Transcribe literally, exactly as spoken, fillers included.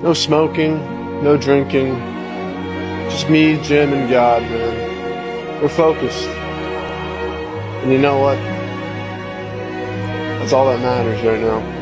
No smoking, no drinking. Just me, Jim, and God, man. We're focused. And you know what? That's all that matters right now.